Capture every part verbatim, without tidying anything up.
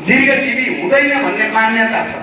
दीर्घजीवी हुँदैन भन्ने मान्यता छ।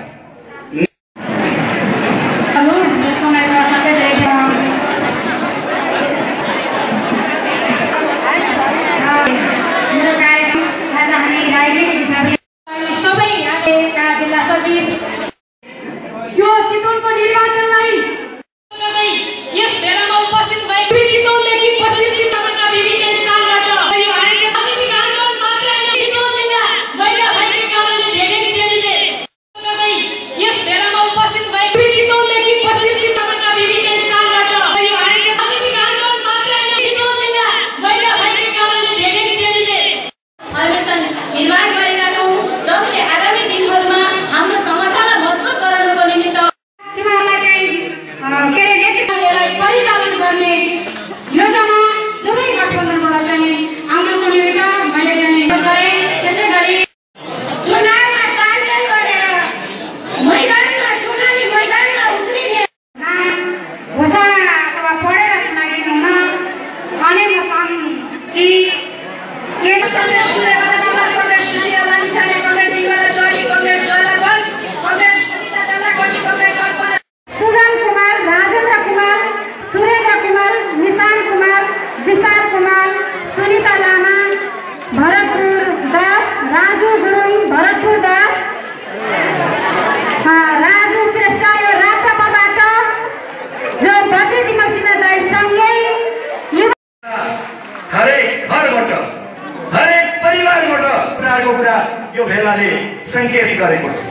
सबै यहाँका जिल्ला सचिव यो चितवनको निर्वाचनलाई यस बेलामा उपस्थित भएका चितवनदेखि पश्चिम जिल्लाका विभिन्न स्थानबाट यो आएको राजनीतिक आन्दोलन मात्र होइन, चितवन जिल्ला महिला भएको कारणले धेरै धेरैले यस बेलामा उपस्थित भएका चितवनदेखि पश्चिम जिल्लाका विभिन्न स्थानबाट यो आएको राजनीतिक आन्दोलन मात्र होइन, चितवन जिल्ला महिला भएको कारणले धेरै धेरैले फर्मेसन निर्माण गरेका छौँ, जसले आगामी दिनहरूमा हाम्रो संगठनलाई मजबुत गराउनको निमित्त तिमीहरूलाई चाहिँ के अरे नेतृत्वलाई परिचालन गर्ने योजना दुवै गठबन्धनबाट चाहिँ हाम्रो कुनेका मैले चाहिँ गरेँ। त्यसै गरी चुनावमा तालमेल गरेर मैदानमा चुनावी मैदानमा उत्रिने नाम घोषणा अथवा पढेर सुनाइदिनु हुन अनि म सन् कि के कङ्ग्रेस सुनेर कमल कङ्ग्रेस सुनेर लामी जाने कङ्ग्रेस दिगला जोडी कङ्ग्रेस जोला बल कङ्ग्रेस सुनिता डल्ला कोटी कङ्ग्रेस कल्पना सुजन कुमार, राजेन्द्र कुमार, सुरेन्द्र कुमार, निशान कुमार, विशाल कुमार, सुनिता लामा, भरतपुर दास, राजु गुरुङ, भरतपुर दास, राजु श्रेष्ठ यो राप्रपाबाट जो प्रतिनिधि दाई सँगै हरेक घरबाट हरेक परिवारबाट प्रकारको कुरा यो भेलाले संकेत गरेको छ।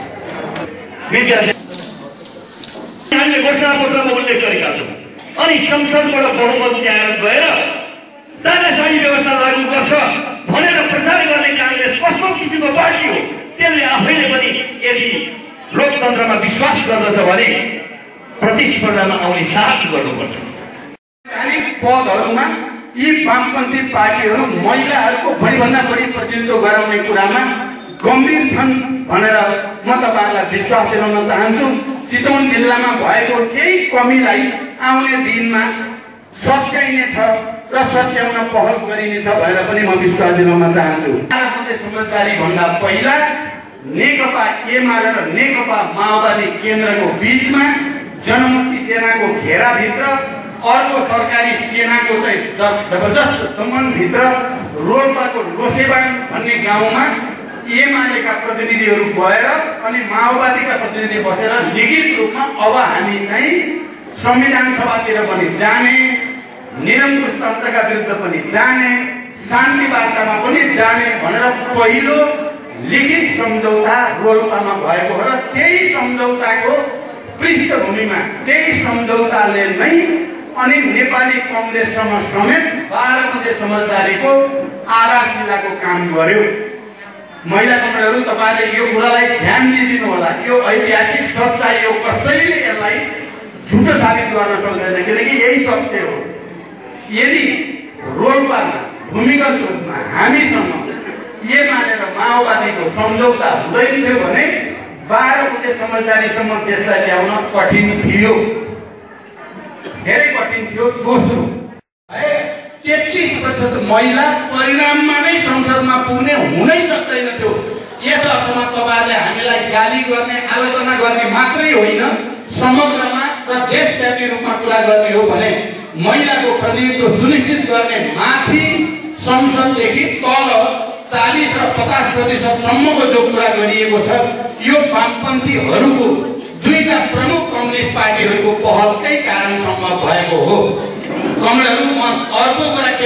हामीले घोषणा पत्रमा उल्लेख गरेका छौँ अनि संसदबाट बहुमत ल्याएर गएर तानाशाही व्यवस्था लागू गर्छ भनेर प्रचार गर्ने कांग्रेस कस्तो किसिमको पार्टी हो? त्यसले आफैले पनि यदि लोकतन्त्रमा विश्वास गर्दछ भने प्रतिस्पर्धामा आउने साहस गर्नुपर्छ। अनेक पदहरूमा यी वामपन्थी पार्टीहरू महिलाहरूको बढीभन्दा बढी प्रतिनिधित्व गराउने कुरामा गम्भीर छन् भनेर म तपाईँहरूलाई विश्वास दिलाउन चाहन्छु। चितवन जिल्लामा भएको केही कमीलाई आउने दिनमा सच्याइनेछ र सच्याउन पहल गरिनेछ भनेर पनि म विश्वास दिलाउन चाहन्छु। समझदारी भन्दा पहिला नेकपा एमाले र नेकपा माओवादी केन्द्रको बीचमा जनमुक्ति सेनाको घेराभित्र अर्को सरकारी सेनाको चाहिँ जबरजस्त दमनभित्र रोल्पाको लोसेबाङ भन्ने गाउँमा एमालेका प्रतिनिधिहरू गएर अनि माओवादीका प्रतिनिधि बसेर लिखित रूपमा अब हामी चाहिँ संविधान सभातिर पनि जाने, निरङ्कुश तन्त्रका विरुद्ध पनि जाने, शान्ति वार्तामा पनि जाने भनेर पहिलो लिखित सम्झौता रोल्पामा भएको हो र त्यही सम्झौताको पृष्ठभूमिमा त्यही सम्झौताले नै अनि नेपाली कांग्रेससँग समेत बाह्र बुँदे समझदारीको आधारशिलाको काम गर्यो। महिला कमरेडहरू तपाईले यो कुरालाई ध्यान दिइदिनु होला। यो ऐतिहासिक सच्चाइ हो, कसैले यसलाई झुटो साबित गर्न सक्दैन किनकि यही सत्य हो। यदि रोल्पामा भूमिगत रूपमा हामीसँग एमाले र माओवादीको सम्झौता हुँदैन थियो भने बाह्र बुँदे समझदारीसम्म देशलाई ल्याउन कठिन थियो, धेरै कठिन थियो। दोस्रो तेत्तीस प्रतिशत महिला परिणाममा नै संसदमा पुग्ने हुनै सक्दैन थियो। यस अर्थमा तपाईहरुले हामीलाई गाली गर्ने, आलोचना गर्ने मात्रै होइन, समग्रमा र देशव्यापी रूपमा कुरा गर्ने हो भने महिलाको प्रतिनिधित्व सुनिश्चित गर्ने माथि संसददेखि तल चालीस र पचास प्रतिशत सम्मको जो कुरा गरिएको छ यो वामपन्थीहरूको दुईटा प्रमुख कम्युनिस्ट पार्टीहरूको पहलकै कारण सम्भव भएको हो। कमरेडहरू अर्को कुरा